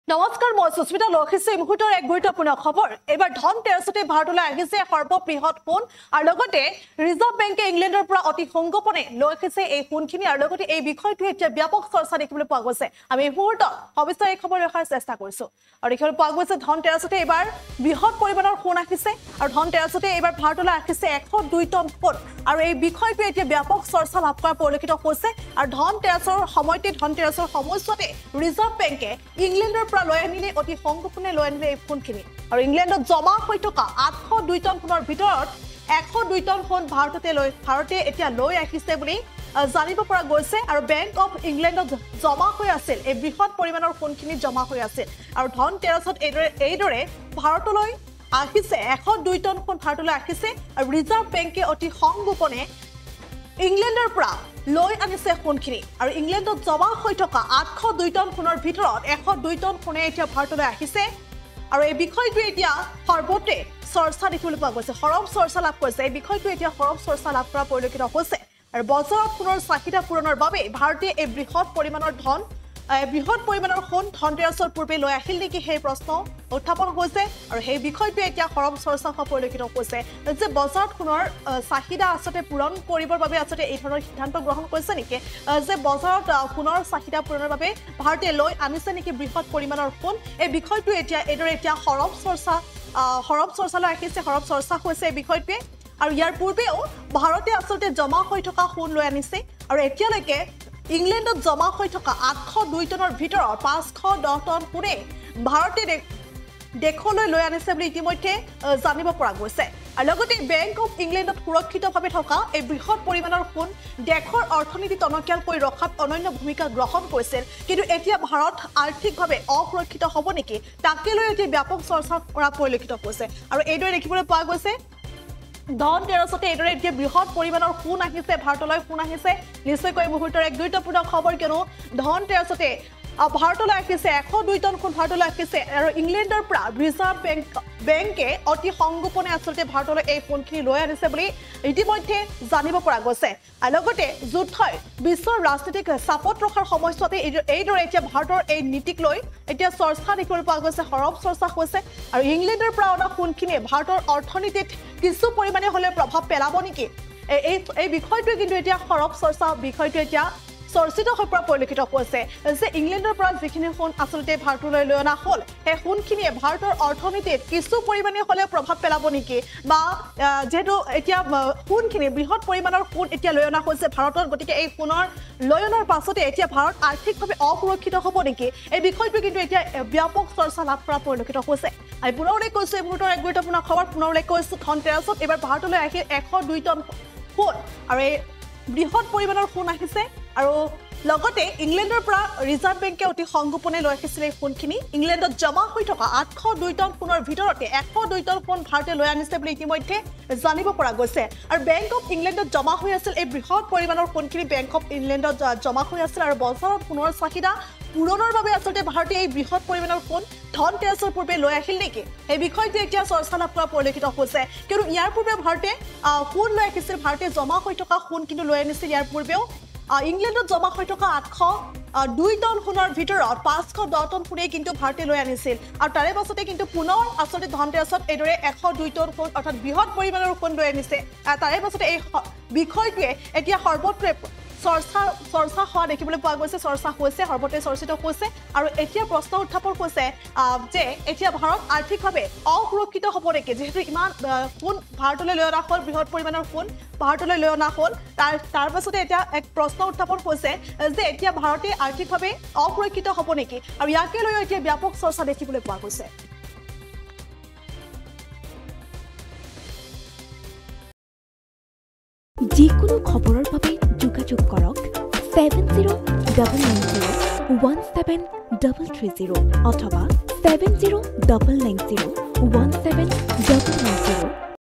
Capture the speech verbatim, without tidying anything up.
নমস্কাৰ মই সুস্মিতা লখিছে এই মুহূৰ্তৰ এক গুৰুত্বপূৰ্ণ খবৰ এবাৰ ধন তেৰছতে ভাৰতলৈ আহিছে সৰ্ববৃহৎ সোণ আৰু লগতে ৰিজাৰ্ভ বেংকে ইংলেণ্ডৰ পৰা অতি সংগোপনে লখিছে এই সোণখিনি আৰু লগতে এই বিষয়টো এতিয়া ব্যাপক চৰ্চা দেখিবলৈ পোৱা গৈছে আমি এই মুহূৰ্তত সবিস্তাৰ এই খবৰ ৰখাৰ চেষ্টা কৰিছো আৰু দেখিবলৈ পোৱা গৈছে ধন তেৰছতে এবাৰ বৃহৎ পৰিমাণৰ সোণ আহিছে আৰু ধন তেৰছতে এবাৰ ভাৰতলৈ আহিছে এশ দুই টন সোণ আৰু এই বিষয়টো এতিয়া ব্যাপক চৰ্চা লাভ কৰা পৰিলক্ষিত হৈছে আৰু ধন তেৰছৰ সময়তে ধন তেৰছৰ সময়ছোৱাতে ৰিজাৰ্ভ বেংকে ইংলেণ্ডৰ পৰা লৈ আনিলে অতি সংগোপনে লৈ আনিলে এই সোণখিনি আৰু ইংলেণ্ডত জমা হৈ থকা আঠশ দুই টন সোণৰ ভিতৰত এশ দুই টন সোণ ভাৰততে লৈ ভাৰতে এতিয়া লৈ আহিছে বুলি জানিব পৰা গৈছে আৰু বেংক অফ ইংলেণ্ডত জমা হৈ আছিল এই বৃহৎ পৰিমাণৰ সোণখিনি জমা হৈ আছিল আৰু ধন তেৰছত এইদৰে এইদৰে ভাৰতলৈ আহিছে এশ দুই টন সোণ ভাৰতলৈ আহিছে আৰু ৰিজাৰ্ভ বেংকে অতি সংগোপনে ইংলেণ্ডৰ পৰা লৈ আনিছে সোণখিনি আৰু ইংলেণ্ডত জমা হৈ থকা আঠশ দুই টন সোণৰ ভিতৰত এশ দুই টন সোণে এতিয়া ভাৰতলৈ আহিছে আৰু এই বিষয়টো এতিয়া সৰ্বতে চৰ্চা দেখিবলৈ পোৱা গৈছে সৰব চৰ্চা লাভ কৰিছে এই বিষয়টো এতিয়া সৰব চৰ্চা লাভ কৰা পৰিলক্ষিত হৈছে আৰু বজাৰত সোণৰ চাহিদা পূৰণৰ বাবে ভাৰতে এই বৃহৎ পৰিমাণৰ ধন বৃহৎ পৰিমাণৰ সোণ ধন তেৰছৰ পূৰ্বে লৈ আহিল নেকি সেই প্ৰশ্ন উত্থাপন হৈছে আৰু সেই বিষয়টো এতিয়া সৰব চৰ্চা হোৱা পৰিলক্ষিত হৈছে যে বজাৰত সোণৰ চাহিদা আচলতে পূৰণ কৰিবৰ বাবে আচলতে এই ধৰণৰ সিদ্ধান্ত গ্ৰহণ কৰিছে নেকি যে বজাৰত সোণৰ চাহিদা পূৰণৰ বাবে ভাৰতে লৈ আনিছে নেকি বৃহৎ পৰিমাণৰ সোণ এই বিষয়টো এতিয়া এইদৰে এতিয়া সৰব চৰ্চা সৰব চৰ্চালৈ আহিছে সৰব চৰ্চা হৈছে এই বিষয়টোৱে আৰু ইয়াৰ পূৰ্বেও ভাৰতে আচলতে জমা হৈ থকা সোণ লৈ আনিছে আৰু এতিয়ালৈকে ইংলেণ্ডত জমা হৈ থকা আঠশ দুই টনৰ ভিতৰত পাঁচশ দহ টন সোণে ভাৰতে দেশলৈ লৈ আনিছে বুলি ইতিমধ্যে জানিব পৰা গৈছে আৰু লগতে বেংক অফ ইংলেণ্ডত সুৰক্ষিতভাৱে থকা এই বৃহৎ পৰিমাণৰ সোণ দেশৰ অৰ্থনীতি টনকিয়াল কৰি ৰখাত অনন্য ভূমিকা গ্ৰহণ কৰিছিল কিন্তু এতিয়া ভাৰত আৰ্থিকভাৱে অসুৰক্ষিত হ'ব নেকি তাকে লৈ এতিয়া ব্যাপক চৰ্চা কৰা পৰিলক্ষিত হৈছে আৰু এইদৰে দেখিবলৈ পোৱা গৈছে ধন তেৰছতে এইদৰে এতিয়া বৃহৎ পৰিমাণৰ সোণ আহিছে ভাৰতলৈ সোণ আহিছে নিশ্চয়কৈ মুহূৰ্তৰ এক গুৰুত্বপূৰ্ণ খবৰ কিয়নো ধন তেৰছতে ভাৰতলৈ আহিছে এশ দুই টন সোণ ভাৰতলৈ আহিছে আৰু ইংলেণ্ডৰ পৰা ৰিজাৰ্ভ বেংক বেংকে অতি সংগোপনে আচলতে ভাৰতলৈ এই সোণখিনি লৈ আনিছে বুলি ইতিমধ্যে জানিব পৰা গৈছে আৰু লগতে যুদ্ধই বিশ্বৰ ৰাজনীতিক চাপত ৰখাৰ সময়ছোৱাতে এইদৰে এতিয়া ভাৰতৰ এই নীতিক লৈ এতিয়া চৰ্চা দেখিবলৈ পোৱা গৈছে সৰব চৰ্চা হৈছে আৰু ইংলেণ্ডৰ পৰা অনা সোণখিনিয়ে ভাৰতৰ অৰ্থনীতিত কিছু পৰিমাণে হ'লেও প্ৰভাৱ পেলাব নেকি এই এই বিষয়টোৱে কিন্তু এতিয়া সৰব চৰ্চা বিষয়টো এতিয়া চৰ্চিত হৈ পৰা পৰিলক্ষিত হৈছে যে ইংলেণ্ডৰ পৰা যিখিনি সোণ আচলতে ভাৰতলৈ লৈ অনা হ'ল সেই সোণখিনিয়ে ভাৰতৰ অৰ্থনীতিত কিছু পৰিমাণে হ'লেও প্ৰভাৱ পেলাব নেকি বা যেহেতু এতিয়া সোণখিনি বৃহৎ পৰিমাণৰ সোণ এতিয়া লৈ অনা হৈছে ভাৰতত গতিকে এই সোণৰ লৈ অনাৰ পাছতে এতিয়া ভাৰত আৰ্থিকভাৱে অসুৰক্ষিত হ'ব নেকি এই বিষয়টো কিন্তু এতিয়া ব্যাপক চৰ্চা লাভ কৰা পৰিলক্ষিত হৈছে আমি পুনৰ উল্লেখ কৰিছোঁ এই মুহূৰ্তৰ এক গুৰুত্বপূৰ্ণ খবৰ পুনৰ উল্লেখ কৰিছোঁ ধন তেৰছত এইবাৰ ভাৰতলৈ আহি এশ দুই টন সোণ আৰু এই বৃহৎ পৰিমাণৰ সোণ আহিছে আৰু লগতে ইংলেণ্ডৰ পৰা ৰিজাৰ্ভ বেংকে অতি সংগোপনে লৈ আহিছিলে এই সোণখিনি ইংলেণ্ডত জমা হৈ থকা আঠশ দুই টন সোণৰ ভিতৰতে এশ দুই টন সোণ ভাৰতে লৈ আনিছে বুলি ইতিমধ্যে জানিব পৰা গৈছে আৰু বেংক অফ ইংলেণ্ডত জমা হৈ আছিল এই বৃহৎ পৰিমাণৰ সোণখিনি বেংক অফ ইংলেণ্ডত জমা হৈ আছিল আৰু বজাৰত সোণৰ চাহিদা পূৰণৰ বাবে আচলতে ভাৰতে এই বৃহৎ পৰিমাণৰ সোণ ধন তেৰছৰ পূৰ্বে লৈ আহিল নেকি এই বিষয়টো এতিয়া চৰ্চা লাভ কৰা পৰিলক্ষিত হৈছে কিয়নো ইয়াৰ পূৰ্বে ভাৰতে সোণ লৈ আহিছিল ভাৰতে জমা হৈ থকা সোণ কিন্তু লৈ আনিছিল ইয়াৰ পূৰ্বেও ইংলেণ্ডত জমা হৈ থকা আঠশ দুই টন সোণৰ ভিতৰত পাঁচশ দহ টন সোণেই কিন্তু ভাৰতে লৈ আনিছিল আৰু তাৰে পাছতে কিন্তু পুনৰ আচলতে ধন তেৰছত এইদৰে এশ দুই টন সোণ অৰ্থাৎ বৃহৎ পৰিমাণৰ সোণ লৈ আনিছে তাৰে পাছতে এই বিষয়টোৱে এতিয়া সৰ্বত্ৰে চৰ্চা চৰ্চা হোৱা দেখিবলৈ পোৱা গৈছে চৰ্চা হৈছে সৰ্বতে চৰ্চিত হৈছে আৰু এতিয়া প্ৰশ্ন উত্থাপন হৈছে যে এতিয়া ভাৰত আৰ্থিকভাৱে অসুৰক্ষিত হ'ব নেকি যিহেতু ইমান সোণ ভাৰতলৈ লৈ অনা হ'ল বৃহৎ পৰিমাণৰ সোণ ভাৰতলৈ লৈ অনা হ'ল তাৰ তাৰ পাছতে এতিয়া এক প্ৰশ্ন উত্থাপন হৈছে যে এতিয়া ভাৰতে আৰ্থিকভাৱে অসুৰক্ষিত হ'ব নেকি আৰু ইয়াকে লৈ এতিয়া ব্যাপক চৰ্চা দেখিবলৈ পোৱা গৈছে যিকোনো খবৰৰ বাবে যোগাযোগ কৰক seven zero' double nine zero' one seven double three zero' অথবা seven zero' double nine zero' one seven double nine zero'